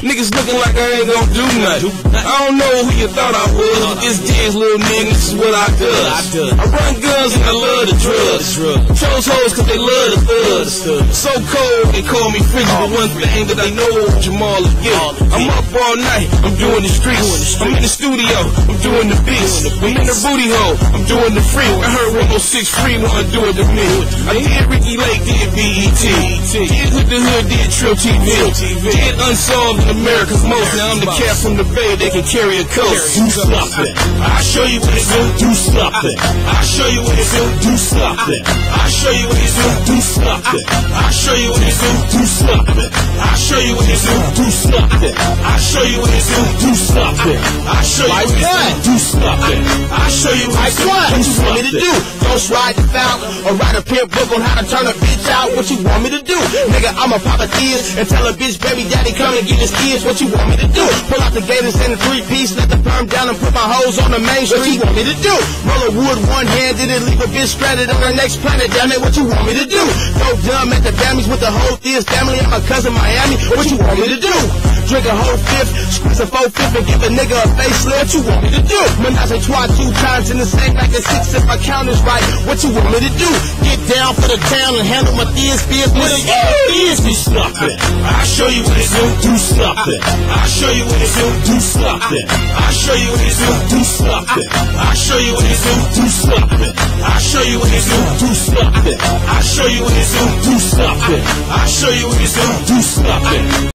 Niggas looking like I ain't gon' do nothing. I don't know who you thought I was, but this D's little nigga, this is what I does. I run guns and I love the drugs. Chose hoes cause they love the thugs. So cold, they call me frigid, but one thing that I know Jamal is guilty. I'm up all night, I'm doing the streets. I'm in the studio, I'm doing the beats. I'm in the booty hole, I'm doing the freak. I heard 106 Free wanna do it to me. I did Ricky Lake, did BET. Did Hood to Hood, did Trill TV. Did Unsolved in America's Most. Now I'm the cat from the Bay, they can carry a coast. Do something. I'll show you what it's do. Do something. I'll show you what it's do. Do something. I'll show you what it's do. Do something. I'll show you what it's do. Do something. I'll show you what it's do. Do something. I'll show you what it's do. Do something. I'll show you what it's do. Do something. I'll show you what it's do. What you want me to do? Ghost ride the fountain or write a pimp book on how to turn a bitch out? What you want me to do? Nigga, I'ma pop a tears and tell a bitch, baby daddy, come and get his kids. What you want me to do? Pull out the gators in a 3-piece, let the perm down and put my hoes on the main street. What you want me to do? Roll a wood one-handed and leave a bitch stranded on the next planet. Damn it, what you want me to do? Go dumb at the Bammies with the whole Thea's family and my cousin Miami. What you want me to do? Drink a whole fifth, squeeze a 4-5 and give a nigga a facelift. What you want me to do? Menage a trois 2 times in the same like a 6 if my count is right. What you want me to do? Get down for the town and handle my Thea's biz with a Do something. I'll show you what it's do. Do something. I'll show you what it's do. Do something. I'll show you what it's do. Do something. I'll show you what it's do. Do something. I'll show you what it's do. Do something. I'll show you what it's do. Do something. I'll show you what it's do. Do something.